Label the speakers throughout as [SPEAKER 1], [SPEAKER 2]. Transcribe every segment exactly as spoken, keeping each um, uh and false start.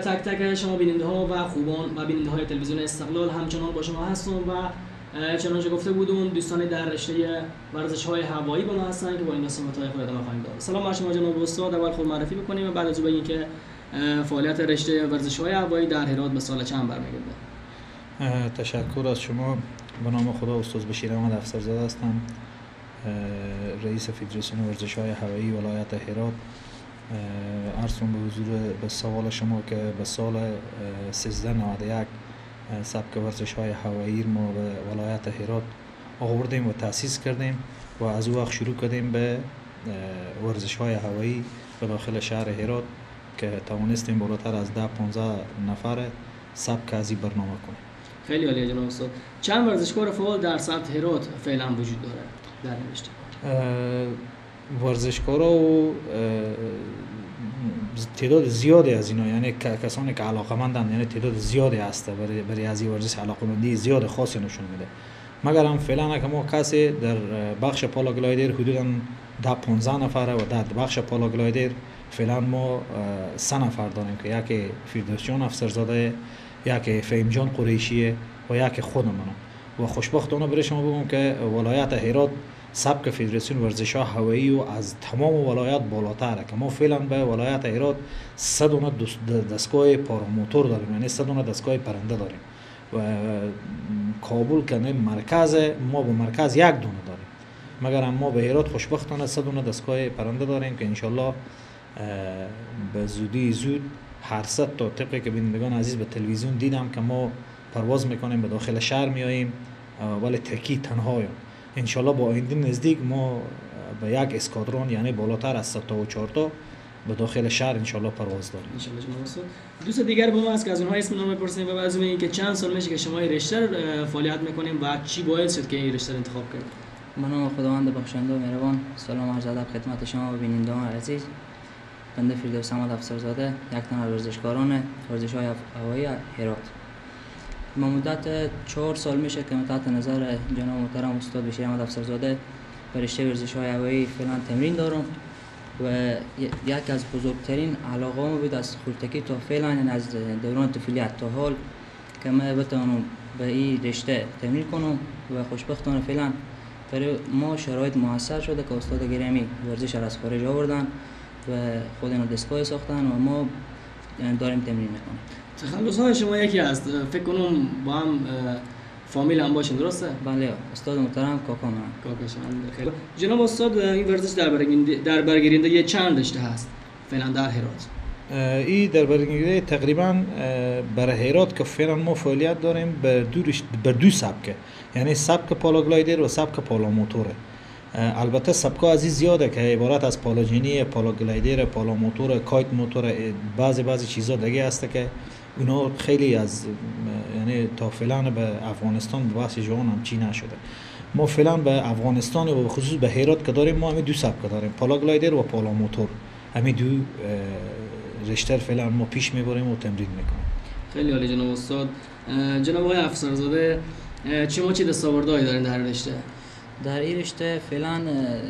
[SPEAKER 1] تک تک شما بیننده ها و خوبان و بیننده های تلویزیون استقلال همچنان با شما هستم و چنانچه گفته بودم دوستان در رشته ورزش های هوایی با ما هستن که با این صحبت های خود ادامه خواهیم داد. سلام بر شما جناب استاد، اول خود معرفی بکنیم و بعد از اون بگیم که فعالیت رشته ورزش های هوایی در هرات به سال چند برمیگرده.
[SPEAKER 2] تشکر از شما. به نام خدا استاد بشیر احمد افسرزاده هستم، رئیس فدراسیون ورزش های هوایی ولایت هرات. عرض کنم به حضور به سوال شما که به سال سیزده نود و یک سبک ورزش های هوایی ما به ولایت هرات آوردیم و تأسیس کردیم و از او وقت شروع کردیم به ورزش های هوایی به داخل شهر هرات که توانستیم بالاتر از ده پانزده نفر سبک از این برنامه کنیم.
[SPEAKER 1] خیلی عالیه جناب استاد. چند ورزشکار فعال در سطح هرات فعلا وجود داره در رشته؟
[SPEAKER 2] ورزشکارا و تعداد زیادی از اینا، یعنی کسانی که علاقمندند، یعنی تعداد زیادی هست برای برای از این ورزش علاقمندی زیاد خاصی نشون میده. مگر هم فعلا که ما کسی در بخش پاراگلایدر حدودا ده پانزده نفره و در بخش پاراگلایدر فعلا ما سه نفر داریم که یکی فردوسیان افسرزاده، یکی فهیم جان قریشیه و یکی خودمون. و خوشبختانه برای شما بگم که ولایت هرات سبک فدراسیون ورزش ها هوایی و از تمام ولایات بالاتره که ما فعلا به ولایت هرات سه دونه دستگاه پاراموتور داریم، یعنی سه دونه دستگاه پرنده داریم و کابل که مرکز ما به مرکز یک دونه داریم. مگر ما به هرات خوشبختانه سه دونه دستگاه پرنده داریم که انشالله به زودی زود هر سه تا طبقی که بینندگان عزیز به تلویزیون دیدم که ما پرواز میکنیم به داخل شهر میاییم، ولی تکی تنهایم. انشالله با آینده نزدیک ما به یک اسکادرون یعنی بالاتر از صد تا و چهار تا به داخل شهر انشالله پرواز داریم.
[SPEAKER 1] انشالله جناب استاد. دوست دیگر با ما هست که از اونها اسم نام بپرسیم و بعد از اینکه چند سال میشه که شما این رشته فعالیت میکنیم و چی باعث شد که این رشته انتخاب کردید؟
[SPEAKER 3] به نام خداوند بخشنده و مهربان. سلام عرض ادب خدمت شما و بینندگان عزیز. بنده فردوس احمد افسرزاده، یک تن از ورزشکاران ورزش های هوایی هرات. ما مدت چهار سال میشه که تحت نظر جناب محترم استاد بشیر احمد افسرزاده به رشته ورزش های هوایی فعلا تمرین دارم و یک از بزرگترین علاقه‌ام بود از خردکی تا فعلا، یعنی از دوران طفولیت تا حال که من بتوانم به این رشته تمرین کنم و خوشبختانه فعلا برای ما شرایط میسر شده که استاد گرامی ورزش را از خارج آوردن و خود اینا دستگاه ساختن و ما داریم تمرین میکنیم.
[SPEAKER 1] تخلص های شما یکی است، فکر کنم با هم فامیل هم باشین، درسته؟
[SPEAKER 3] بله، استاد محترم کاکا من.
[SPEAKER 1] کاکا شما خیلی. جناب استاد، این ورزش در برگیرنده در برگیرنده چند رشته هست فعلا در هرات؟
[SPEAKER 2] این در برگیرنده تقریبا برای هرات که فعلا ما فعالیت داریم بر دو بر دو سبک، یعنی سبک پاراگلایدر و سبک پاراموتوره. البته سبکا از این زیاده که عبارت از پالاجینی، پاراگلایدر، پاراموتور، کایت موتور، بعضی بعضی چیزا دیگه هست که اونا خیلی از یعنی تا فعلا به افغانستان به بحث جهان هم چی نشده. ما فعلا به افغانستان و به خصوص به هرات که داریم ما همین دو سبک داریم، پاراگلایدر و پاراموتور. همین دو رشته فعلا ما پیش میبریم و تمرین میکنیم.
[SPEAKER 1] خیلی عالی جناب استاد. جناب آقای افسرزاده، چه ما چه دستاوردهایی دارین در رشته؟
[SPEAKER 3] در این رشته فعلا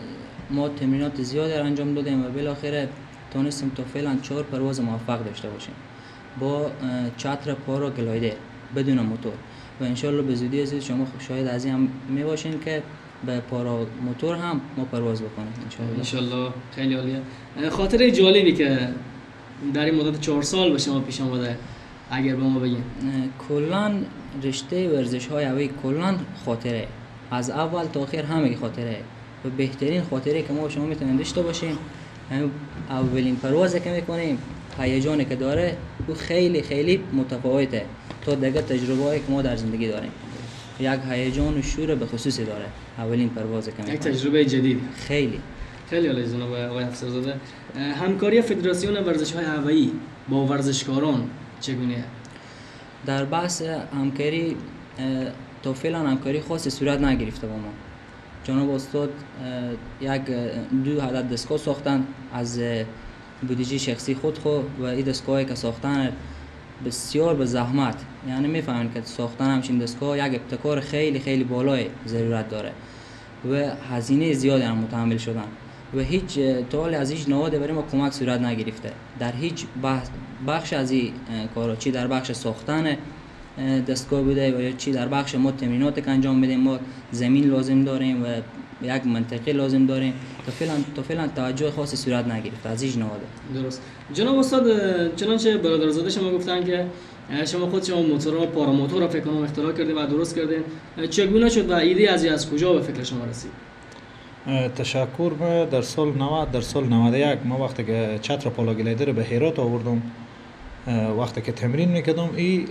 [SPEAKER 3] ما تمرینات زیادی را انجام دادیم و بالاخره تونستیم تا فعلا چهار پرواز موفق داشته باشیم با چتر پاراگلایدر بدون موتور و انشالله به زودی از شما شاید از این هم میباشین که به پاراموتور هم ما پرواز بکنیم انشالله.
[SPEAKER 1] انشالله. خیلی عالیه. خاطره جالبی که در این مدت چهار سال به شما پیش آمده اگر به ما بگین؟
[SPEAKER 3] کلا رشته ورزش های هوایی کلا خاطره از اول تا آخر همه خاطره و بهترین خاطره که ما شما میتونیم داشته باشیم همین اولین پروازی که میکنیم، هیجانی که داره او خیلی خیلی متفاوته تا دیگه تجربه‌ای که ما در زندگی داریم. یک هیجان و شور به خصوصی داره اولین پروازی که میکنیم.
[SPEAKER 1] یک تجربه جدید.
[SPEAKER 3] خیلی
[SPEAKER 1] خیلی عالی جناب آقای افسرزاده. همکاری فدراسیون ورزش های هوایی با ورزشکاران چگونه؟
[SPEAKER 3] در بحث همکاری تا فعلا همکاری خاصی صورت نگرفته با ما. جناب استاد یک دو عدد دستگاه ساختن از بودجه شخصی خود خو و این دستگاهی که ساختن بسیار به زحمت، یعنی میفهمین که ساختن همچین دستگاه یک ابتکار خیلی خیلی بالای ضرورت داره و هزینه زیادی هم متحمل شدن و هیچ تا حال از هیچ نهاد برای ما کمک صورت نگرفته در هیچ بخش از این کارا، چی در بخش ساختن دستگاه بوده و یا چی در بخش ما تمرینات که انجام میدیم. ما زمین لازم داریم و یک منطقه لازم داریم. تا فعلا تا فعلا توجه خاصی صورت نگرفته از هیچ نهاد.
[SPEAKER 1] درست. جناب استاد، چنانچه برادرزاده شما گفتن که شما خود شما موتور و پاراموتور را فکر کنم اختراع کردین و درست کردین، چگونه شد و ایده از از کجا به فکر شما رسید؟
[SPEAKER 2] تشکر. ما در سال نود در سال نود و یک ما وقتی که چتر پاراگلایدر به هرات آوردم، وقتی که تمرین میکردم این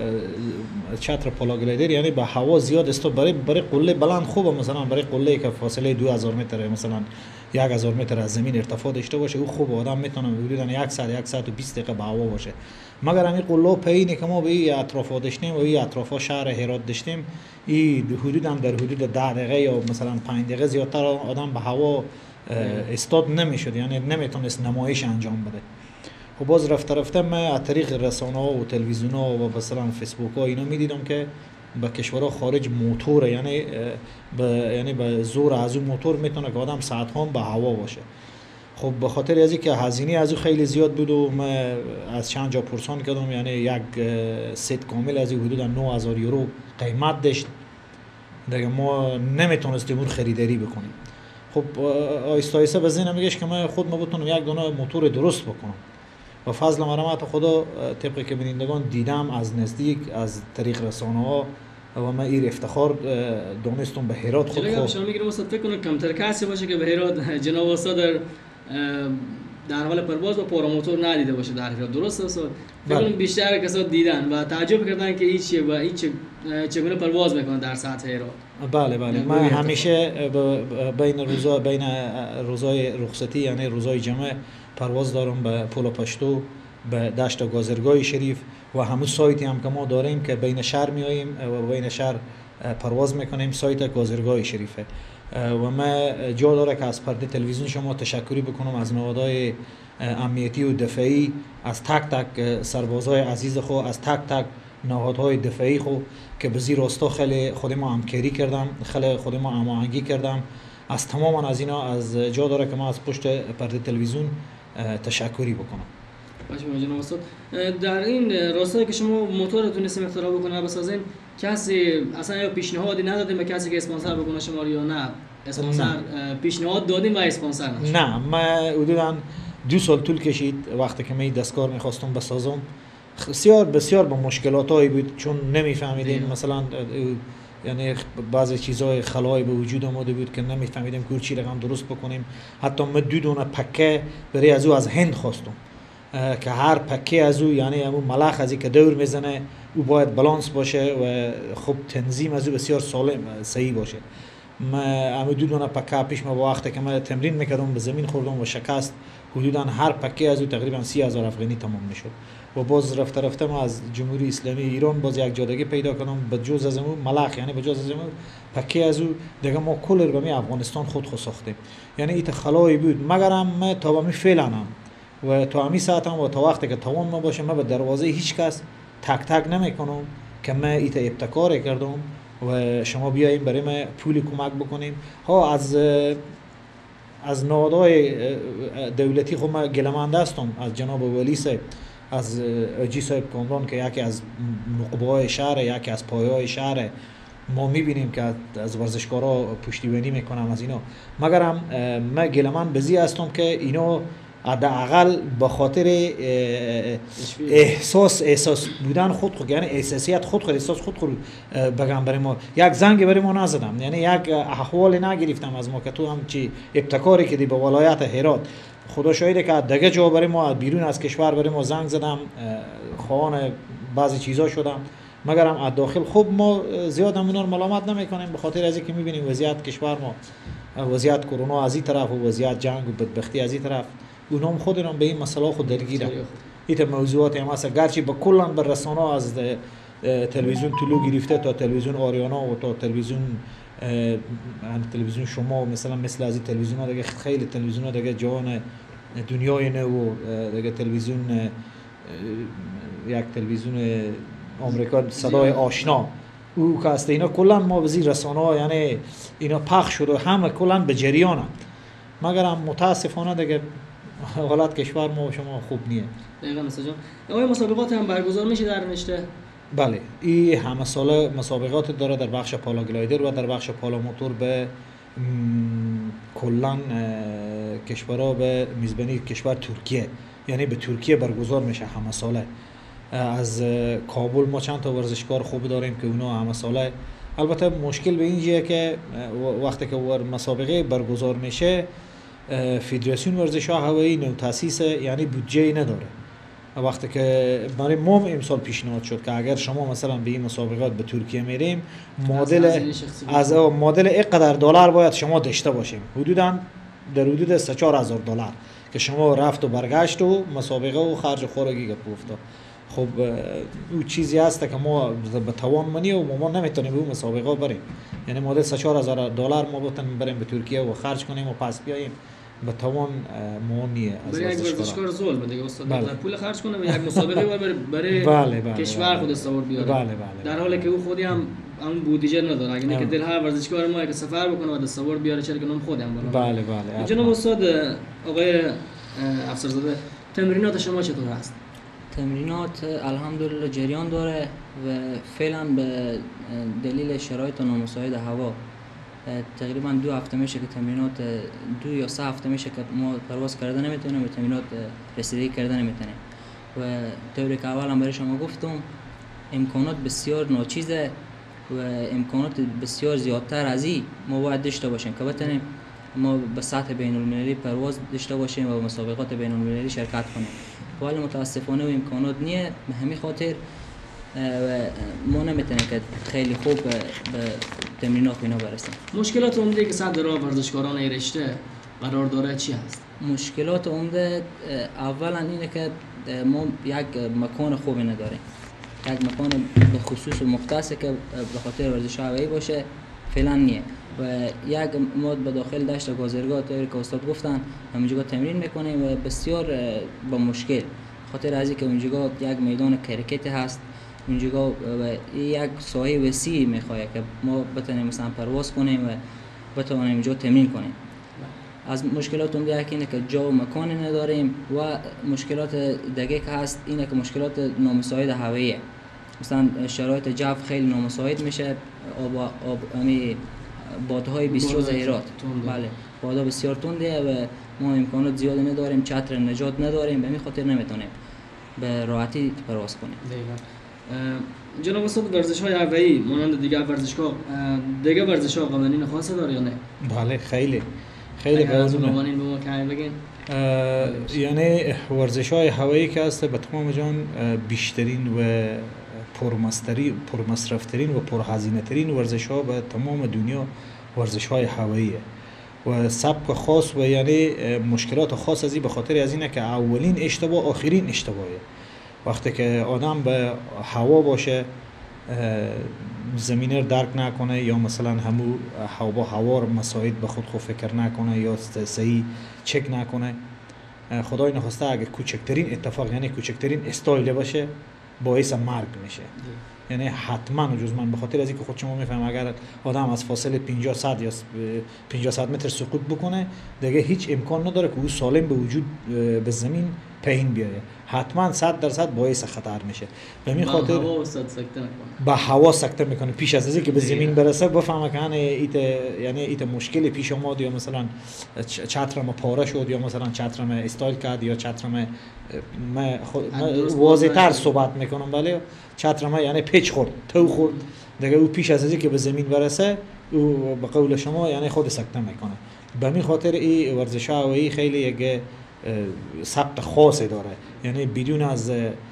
[SPEAKER 2] چتر پاراگلایدر یعنی به هوا زیاد است، برای برای قله بلند خوبه، مثلا برای قله که فاصله دو هزار متر مثلا یک هزار متر از زمین ارتفاع داشته باشه، او خوب آدم میتونه حدودا یک ساعت یک ساعت و بیست دقیقه به هوا باشه. مگر همین قله پایینی که ما به این اطراف داشتیم و این اطراف شهر هرات داشتیم، این حدودا در حدود ده دقیقه یا مثلا پنج دقیقه زیادتر آدم به هوا استاد نمیشد، یعنی نمیتونست نمایش انجام بده. و باز رفته رفته من از طریق رسانه ها و تلویزیون ها و مثلا فیسبوک ها اینا میدیدم که به کشورها خارج موتور، یعنی به یعنی به زور از اون موتور میتونه که آدم ساعت ها به هوا باشه. خب به خاطر از اینکه هزینه از او خیلی زیاد بود و من از چند جا پرسان کردم، یعنی یک ست کامل از حدود نه هزار یورو قیمت داشت، دیگه ما نمیتونستیم اون خریداری بکنیم. خب آیسته آیسته به ذهنم میگشت که من خود ما بتونم یک دونه موتور درست بکنم و فضل مرحمت خدا طبق که بینندگان دیدم از نزدیک از طریق رسانه ها و من این افتخار دانستم به هرات خود
[SPEAKER 1] خود شما میگم استاد فکر کنم کمتر کسی باشه که به هرات جناب استاد در در حال پرواز و پاراموتور ندیده باشه در هرات. درست استاد؟ فکر کنم بیشتر کسا دیدن و تعجب کردن که این چیه و این چگونه پرواز میکنه در سطح هرات.
[SPEAKER 2] بله بله من همیشه بین روزا بین روزای رخصتی یعنی روزای جمعه پرواز دارم به پل پشتو، به دشت گازرگاه شریف و همون سایتی هم که ما داریم که بین شهر میاییم و بین شهر پرواز میکنیم، سایت گازرگاه شریفه. و من جا داره که از پرده تلویزیون شما تشکری بکنم از نهادهای امنیتی و دفاعی، از تک تک سربازهای عزیز خو، از تک تک نهادهای دفاعی خو که به زیر راستا خیلی خود ما همکاری کردم، خیلی خود ما هماهنگی کردم. از تمام از اینا از جا داره که ما از پشت پرده تلویزیون تشکری بکنم.
[SPEAKER 1] باشه جناب استاد، در این راستایی که شما موتور تونستیم اختراع بکنه بسازین، کسی اصلا یا پیشنهادی ندادیم به کسی که اسپانسر بکنه شما یا نه؟ اسپانسر پیشنهاد دادیم و اسپانسر نشد؟
[SPEAKER 2] نه، من حدوداً دو سال طول کشید وقتی که من دستکار میخواستم بسازم. بسیار بسیار با مشکلاتایی بود چون نمیفهمیدیم مثلا یعنی بعضی چیزای خلایی به وجود آمده بود که نمیفهمیدیم که چی رقم درست بکنیم. حتی من دو دونه پکه برای از او از هند خواستم که هر پکه از او یعنی همون ملخ از که دور میزنه او باید بالانس باشه و خب تنظیم از او بسیار سالم صحیح باشه. من همون دو دونه پکه پیش ما با وقتی که من تمرین میکردم به زمین خوردم و شکست، حدودا هر پکه از او تقریبا سی هزار افغانی تمام میشد. و باز رفته رفته ما از جمهوری اسلامی ایران باز یک جادگی پیدا کردم به جز از اون ملخ، یعنی به جز از اون پکه از او دیگه ما کل رو به افغانستان خود خود ساختیم. یعنی این خلایی بود. مگرم من تا به فعلا هم و تا همین ساعت هم و تا وقتی که توان ما باشه من به دروازه هیچ کس تک تک نمیکنم که من ایت ابتکار کردم و شما بیاییم برای ما پول کمک بکنیم. ها از از نهادهای دولتی خود ما گله‌مند هستم، از جناب ولی صاحب، از اجی صاحب کامران که یکی از نقبه‌های شهر، یکی از پایه‌های شهر، ما میبینیم که از ورزشکارا پشتیبانی میکنم از اینا. مگرم من گله‌مند بزی هستم که اینا حداقل به خاطر احساس احساس بودن خود خود یعنی احساسیت خود خود احساس خود خود بگم برای ما یک زنگ برای ما نزدم، یعنی یک احوال نگرفتم از ما که تو هم چی ابتکاری که دی به ولایت هرات. خدا شاهده که دیگه جا برای ما بیرون از کشور برای ما زنگ زدم، خواهان بعضی چیزا شدم. مگرم از داخل خوب ما زیاد هم اونا رو ملامت نمیکنیم به خاطر از اینکه میبینیم وضعیت کشور ما، وضعیت کرونا از این طرف و وضعیت جنگ و بدبختی از این طرف، اونا هم خودشون به این مسئله خود درگیرن. این موضوعات هم هست گرچه با کلا بر رسانه از تلویزیون طلوع گرفته تا تلویزیون آریانا و تا تلویزیون تلویزیون شما مثلا مثل از این تلویزیون ها دیگه خیلی تلویزیون ها دیگه جوان دنیای نو و دیگه تلویزیون یک تلویزیون آمریکا صدای آشنا او که است اینا کلا ما به زیر رسانه ها یعنی اینا پخش شده همه کلا به جریانند مگر هم متاسفانه دیگه حالت کشور ما و شما خوب نیه.
[SPEAKER 1] دقیقاً مثلا جان. آیا مسابقات هم برگزار میشه در رشته؟
[SPEAKER 2] بله، این همه ساله مسابقات داره در بخش پاراگلایدر و در بخش پالا موتور به کلان کشورها به میزبانی کشور ترکیه، یعنی به ترکیه برگزار میشه همه ساله. از کابل ما چند تا ورزشکار خوب داریم که اونا همه ساله. البته مشکل به اینجیه که وقتی که مسابقه برگزار میشه فدراسیون ورزش ها هوایی نو تاسیس یعنی بودجه نداره. وقتی که برای ما امسال پیشنهاد شد که اگر شما مثلا به این مسابقات به ترکیه میریم مدل از مدل اینقدر دلار باید شما داشته باشیم، حدودا در حدود سه چهار هزار دلار که شما رفت و برگشت و مسابقه و خرج خوراکی گرفت. خب او چیزی هست که ما به توان منی و ما نمیتونیم به اون مسابقه بریم، یعنی مدل سه چهار هزار دلار ما بتونیم بریم به ترکیه و خرج کنیم و پس بیاییم به توان ما نیه. از
[SPEAKER 1] برای یک ورزشکار ظلم دیگه استاد
[SPEAKER 2] بله.
[SPEAKER 1] پول خرج کنه و یک مسابقه برای برای
[SPEAKER 2] بله بله
[SPEAKER 1] کشور
[SPEAKER 2] بله.
[SPEAKER 1] خود استوار بیاره.
[SPEAKER 2] بله بله.
[SPEAKER 1] در حالی که او خودی هم اون بودجه نداره. اگه نه که دل هر ورزشکار ما که سفر بکنه و استوار بیاره چرا که اون خودی هم بالا.
[SPEAKER 2] بله بله.
[SPEAKER 1] جناب استاد آقای افسرزاده تمرینات شما چطور هست؟
[SPEAKER 3] تمرینات الحمدلله جریان داره و فعلا به دلیل شرایط نامساعد هوا تقریبا دو هفته میشه که تمرینات دو یا سه هفته میشه که ما پرواز کرده نمیتونیم و تمرینات رسیدگی کرده نمیتونیم و طوری که اول هم برای شما گفتم امکانات بسیار ناچیزه و امکانات بسیار زیادتر از این ما باید داشته باشیم که بتونیم ما به سطح بین المللی پرواز داشته باشیم و مسابقات بین المللی شرکت کنیم. ولی متاسفانه و امکانات نیه، به همین خاطر ما نمیتونیم که خیلی خوب به تمرینات اینا برسیم.
[SPEAKER 1] مشکلات عمده که صدر ورزشکاران این رشته قرار داره چی هست؟
[SPEAKER 3] مشکلات عمده اولا اینه که ما یک مکان خوبی نداریم، یک مکان به خصوص مختص که به خاطر ورزش هوایی باشه فعلا نیه و یک ما به داخل دشت گازرگاه طوری که استاد گفتن همونجا تمرین میکنیم و بسیار با مشکل خاطر از اینکه اونجا یک میدان کرکت هست، اونجا یک ساحه وسیع میخواد که ما بتونیم مثلا پرواز کنیم و بتونیم اونجا تمرین کنیم. از مشکلات اون دیگه اینه که جا و مکان نداریم و مشکلات دیگه که هست اینه که مشکلات نامساعد هواییه، مثلا شرایط جو خیلی نامساعد میشه، آب آب امی بادهای بسیار زهرات، بله بادها بسیار تنده و ما امکانات زیاد نداریم، چتر نجات نداریم، به همین خاطر نمیتونیم به راحتی پرواز کنیم.
[SPEAKER 1] جناب استاد ورزش‌های هوایی مانند دیگر ورزشگاه دیگه ورزش‌ها قوانین خاصی داره یا نه؟
[SPEAKER 2] بله خیلی خیلی
[SPEAKER 1] قوانین به ما که بگین.
[SPEAKER 2] یعنی ورزش‌های هوایی که هست به تمام جان بیشترین و پرمصرفی پرمصرف‌ترین و پرهزینه‌ترین ورزش‌ها به تمام دنیا ورزش‌های هواییه و سبک خاص و یعنی مشکلات خاص از این به خاطر از اینه که اولین اشتباه آخرین اشتباهه. وقتی که آدم به هوا باشه زمینه رو درک نکنه یا مثلا همو هوا هوا رو مساعد به خود خود فکر نکنه یا صحیح چک نکنه، خدای نخواسته اگه کوچکترین اتفاق یعنی کوچکترین استایل باشه باعث مرگ میشه. یعنی حتما جز من به خاطر از اینکه خود شما میفهم اگر آدم از فاصله پنجاه صد یا پنجاه صد متر سقوط بکنه دیگه هیچ امکان نداره که او سالم به وجود به زمین پایین بیاره، حتما صد درصد باعث خطر میشه. به همین خاطر
[SPEAKER 1] با هوا سکته میکنه،
[SPEAKER 2] با هوا سکته میکنه پیش از اینکه به زمین برسه بفهمه که ایت یعنی ایت مشکل پیش اومد یا مثلا چترم پاره شد یا مثلا چترم استایل کرد یا چترم ما واضح‌تر صحبت میکنم ولی چترم یعنی پیچ خورد تو خورد دیگه او پیش از اینکه به زمین برسه او به قول شما یعنی خود سکته میکنه. به همین خاطر این ورزش هوایی خیلی یک ثبت خاصی داره، یعنی بدون از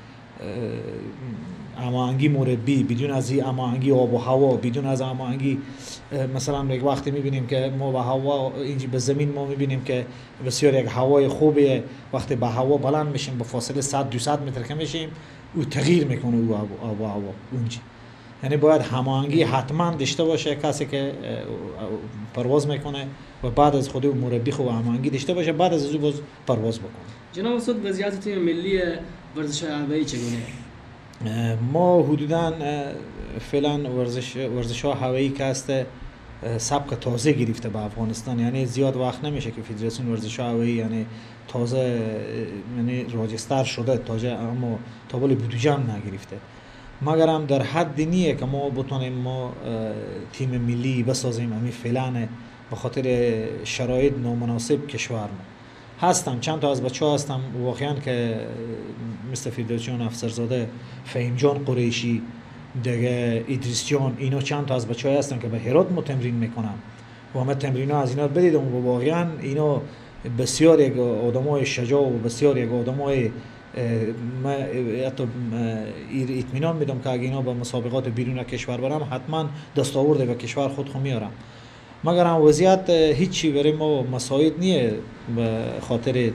[SPEAKER 2] هماهنگی مربی، بدون از این هماهنگی آب و هوا، بدون از هماهنگی مثلا یک وقتی میبینیم که ما به هوا اینجا به زمین ما میبینیم که بسیار یک هوای خوبیه، وقتی به هوا بلند میشیم به فاصله صد دویست متر که میشیم او تغییر میکنه او آب و هوا اونجا. یعنی باید هماهنگی حتما داشته باشه کسی که پرواز میکنه و بعد از خود مربی خود هماهنگی داشته باشه بعد از او باز پرواز بکنه.
[SPEAKER 1] جناب استاد وضعیت تیم ملی ورزش هوایی چگونه؟
[SPEAKER 2] ما حدوداً فعلا ورزش ورزش‌ها هوایی که هست سبک تازه گرفته به افغانستان. یعنی زیاد وقت نمیشه که فدراسیون ورزش هوایی یعنی تازه یعنی راجستر شده تازه، اما تا ولی بودجه هم نگرفته. مگر هم در حد نیه که ما بتونیم ما تیم ملی بسازیم. همین فعلا به خاطر شرایط نامناسب کشور ما هستم. چند تا از بچه ها هستم واقعا که مثل فدراسیون افسرزاده فهیم جان قریشی دیگه ادریس جان، اینا چند تا از بچه های هستن که به هرات ما تمرین میکنم و همه تمرین ها از اینا بدیدم و واقعا اینا بسیار یک آدمای شجاع و بسیار یک آدمای ما حتی اطمینان میدم که اگه اینا به مسابقات بیرون کشور برم حتما دستاورد به کشور خود خو میارم. مگر هم وضعیت هیچی برای ما مساعد نیه به خاطر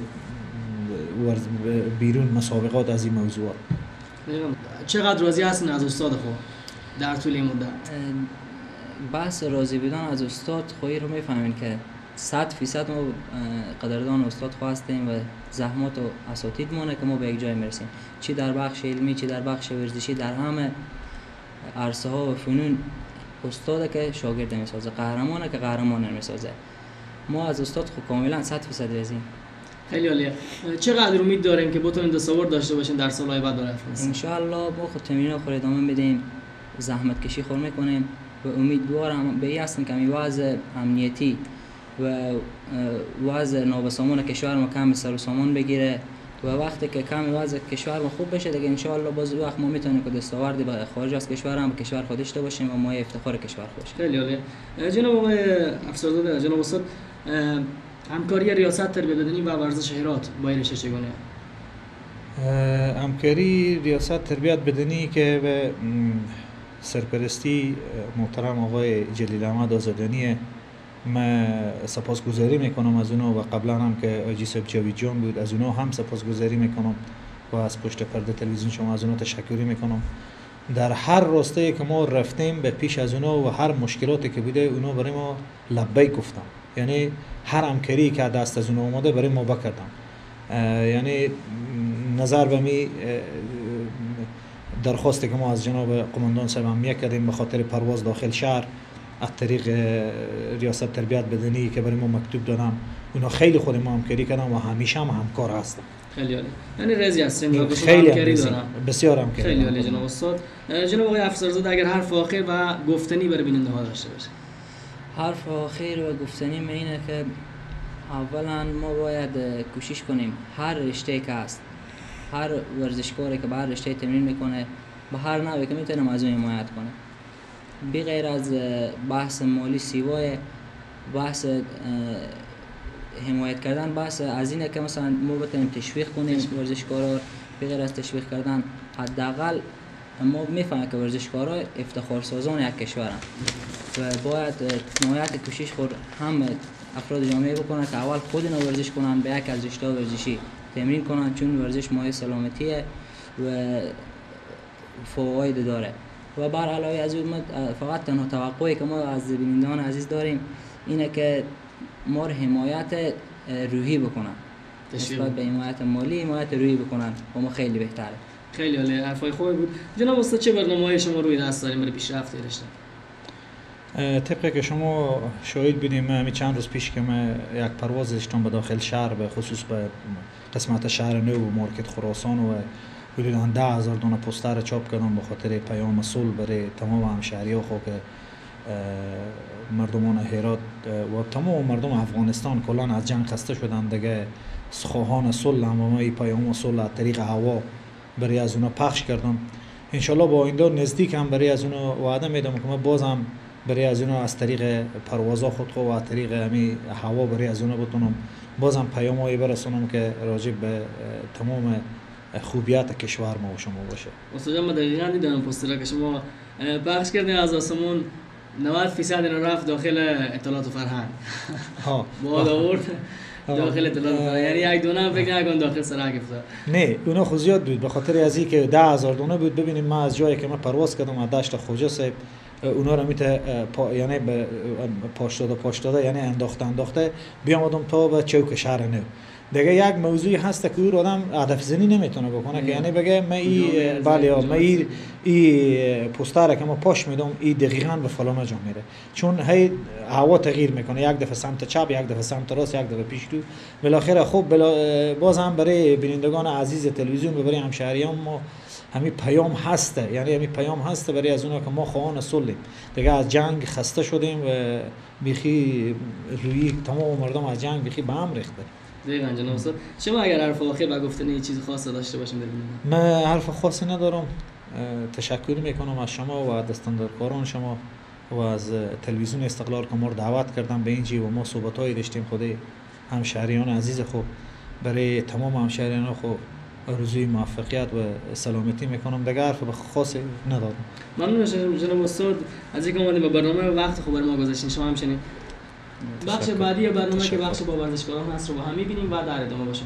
[SPEAKER 2] بیرون مسابقات از این موضوعات.
[SPEAKER 1] چقدر راضی هستین از استاد خود در طول این مدت؟
[SPEAKER 3] بحث راضی بودن از استاد خواهی رو میفهمین که صد فیصد ما قدردان استاد خو هستیم و زحمات و اساتید مونه که ما به یک جای میرسیم، چی در بخش علمی چی در بخش ورزشی، در همه عرصه ها و فنون استاد که شاگرد میسازه، قهرمانه که قهرمان میسازه. ما از استاد خو کاملا صد فیصد راضییم.
[SPEAKER 1] خیلی عالیه. چقدر امید داریم که بتونیم دستاورد داشته باشین در سالهای بعد برای افغانستان؟
[SPEAKER 3] ان شاء الله با خود تمرین خود ادامه بدیم، زحمت کشی خور میکنیم و امیدوارم به این هستم که این وضع امنیتی و وضع نابسامان کشور ما کم سر و سامان بگیره و وقتی که کم وضع کشور ما خوب بشه دیگه ان شاء الله باز وقت ما میتونیم که دستاوردی به خارج از کشور هم به کشور خود داشته باشیم و ما افتخار کشور خود باشیم.
[SPEAKER 1] خیلی عالیه. جناب آقای افسرزاده، جناب استاد، همکاری ریاست تربیت بدنی و ورزش هرات با این رشته چگونه؟
[SPEAKER 2] همکاری ریاست تربیت بدنی که به سرپرستی محترم آقای جلیل احمد آزادانیه، من سپاسگزاری میکنم از اونا و قبلا هم که آجی صاحب جاوید جان بود از اونا هم سپاسگزاری میکنم و از پشت پرده تلویزیون شما از اونا تشکری میکنم. در هر راستایی که ما رفتیم به پیش از اونا و هر مشکلاتی که بوده اونا برای ما لبیک گفتن، یعنی هر همکاری که دست از اونا اومده برای ما بکردن. یعنی نظر به می درخواستی که ما از جناب قماندان صاحب هم میکردیم به خاطر پرواز داخل شهر از طریق ریاست تربیت بدنی که برای ما مکتوب دادم، اونا خیلی خود ما همکاری کردن و همیشه هم همکار هستن.
[SPEAKER 1] خیلی عالی. یعنی رضی هستیم و
[SPEAKER 2] خیلی
[SPEAKER 1] همکاری دارم.
[SPEAKER 2] بسیار همکاری.
[SPEAKER 1] خیلی عالی جناب استاد. جناب آقای افسرزاده، اگر حرف آخر و گفتنی برای بیننده ها داشته باشه؟
[SPEAKER 3] حرف آخر و گفتنی من اینه که اولا ما باید کوشش کنیم هر رشته که هست، هر ورزشکاری که به هر رشته تمرین میکنه به هر نوعی که میتونه از اون حمایت کنه، بی غیر از بحث مالی سیوای بحث حمایت کردن، بحث از اینه که مثلا ما بتونیم تشویق کنیم ورزشکارا. بی غیر از تشویق کردن حداقل ما میفهمیم که ورزشکارا افتخار سازان یک کشورن و باید نهایت کوشش خود هم افراد جامعه بکنن که اول خود اینا ورزش کنن، به یک از رشته ورزشی تمرین کنن، چون ورزش مایه سلامتیه و فواید داره. و بر علاوه از اون فقط تنها توقعی که ما از بینندگان عزیز داریم اینه که ما رو حمایت روحی بکنن، نسبت به حمایت مالی حمایت روحی بکنن و ما خیلی بهتره.
[SPEAKER 1] خیلی عالی، حرفای خوبی بود. جناب استاد، چه برنامه‌ای شما روی دست داریم برای پیشرفت رشته؟
[SPEAKER 2] طبقی که شما شاهد بودیم، من همین چند روز پیش که من یک پرواز داشتم به داخل شهر، به خصوص به قسمت شهر نو و مارکت خراسان و حدوداً ده هزار دانه پوستر چاپ کردم به خاطر پیام صلح برای تمام همشهری‌ها خو که مردمان هرات و تمام مردم افغانستان کلان از جنگ خسته شدن دیگه، خواهان صلح هم ما این پیام صلح از طریق هوا برای از اونا پخش کردم. انشالله با آینده نزدیک هم برای از اونا وعده میدم که ما بازم برای از اونا از طریق پروازها خود خو و از طریق همین هوا برای از اونا بتونم بازم پیامایی برسونم که راجع به تمام خوبیات کشور ما و شما باشه.
[SPEAKER 1] استاد ما دقیقاً دیدم پوستر که شما پخش کردین از آسمون نود درصد اینا رفت داخل اطلاعات و فرهنگ. ها با آورد داخل اطلاعات و فرهنگ، یعنی یک دونه فکر نکن داخل سرک افتاد.
[SPEAKER 2] نه اونا خود زیاد بود، به خاطر از اینکه ده هزار دونه بود. ببینیم ما از جایی که ما پرواز کردم از دشت خوجه صاحب اونا رو میته پا، یعنی به پاش داده پاش داده یعنی انداخته انداخته بیامدم تا به چوک شهر نو. دیگه یک موضوعی هست که او آدم هدف زنی نمیتونه بکنه که یعنی بگه من ای بله من ای ای پوستر که ما پاش میدم ای دقیقاً به فلان جا میره، چون هی هوا تغییر میکنه، یک دفعه سمت چپ، یک دفعه سمت راست، یک دفعه پیش رو. بالاخره خب بلا باز هم برای بینندگان عزیز تلویزیون و برای همشهریان ما همین پیام هسته، یعنی همین پیام هسته برای از اونها که ما خواهان صلحیم، دیگه از جنگ خسته شدیم و بیخی روی تمام مردم از جنگ بیخی به هم ریخته.
[SPEAKER 1] دقیقاً جناب استاد. شما اگر حرف آخر با گفتن یه چیز خاص داشته باشین ببینید.
[SPEAKER 2] من حرف خاصی ندارم. تشکر میکنم از شما و دستاندرکاران شما و از تلویزیون استقلال که ما رو دعوت کردن به اینجی و ما صحبت‌هایی داشتیم. خدای همشهریان عزیز خوب برای تمام همشهریان خوب آرزوی موفقیت و سلامتی میکنم. دیگه حرف خاصی ندارم.
[SPEAKER 1] ممنون جناب استاد از اینکه اومدید به برنامه وقت خوب برای ما گذاشتین. شما همچنین. بخش بعدی برنامه که بخش با ورزشکاران هست رو با هم می‌بینیم و در ادامه با شما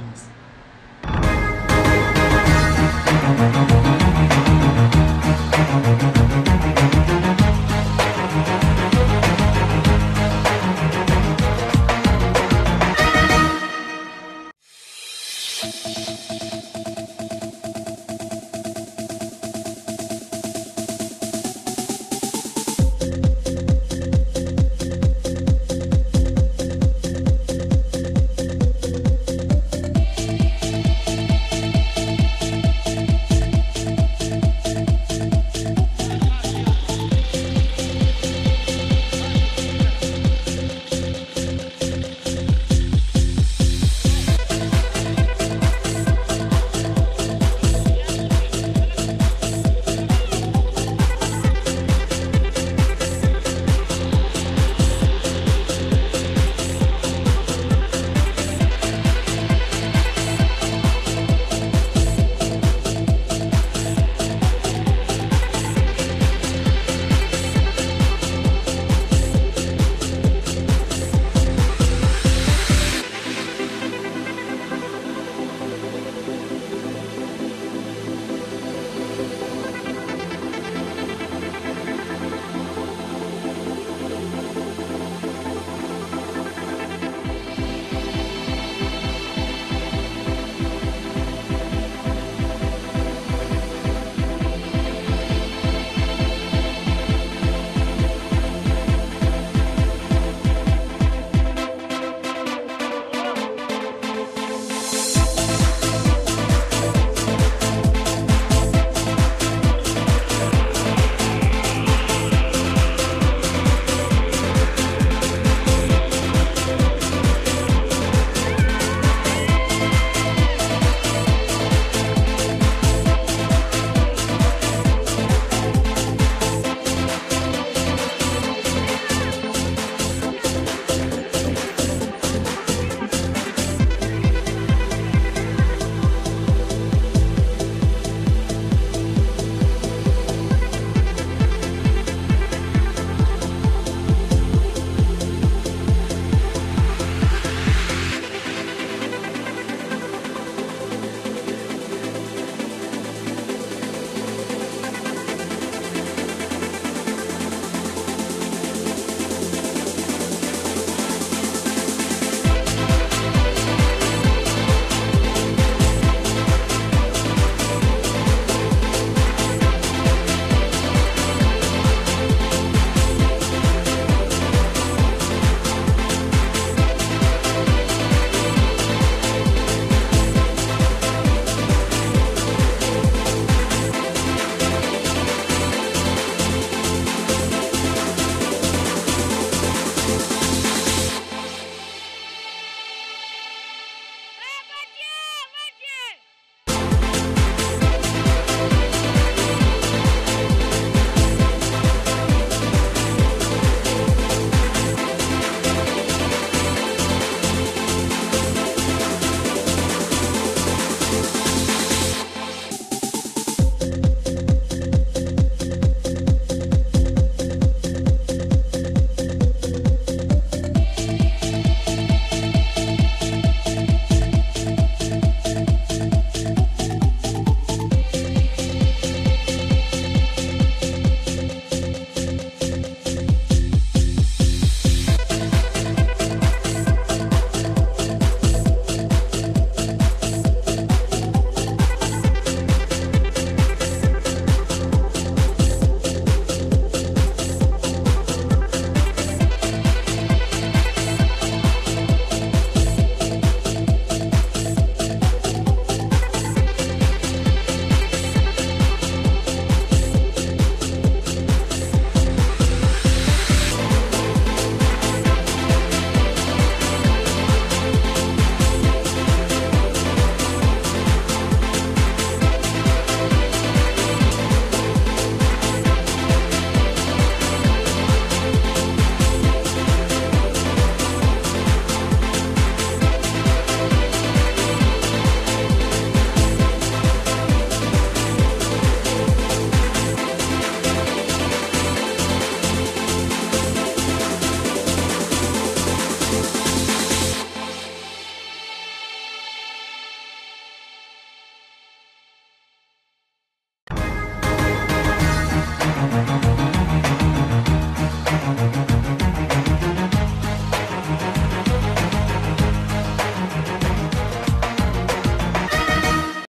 [SPEAKER 1] هست.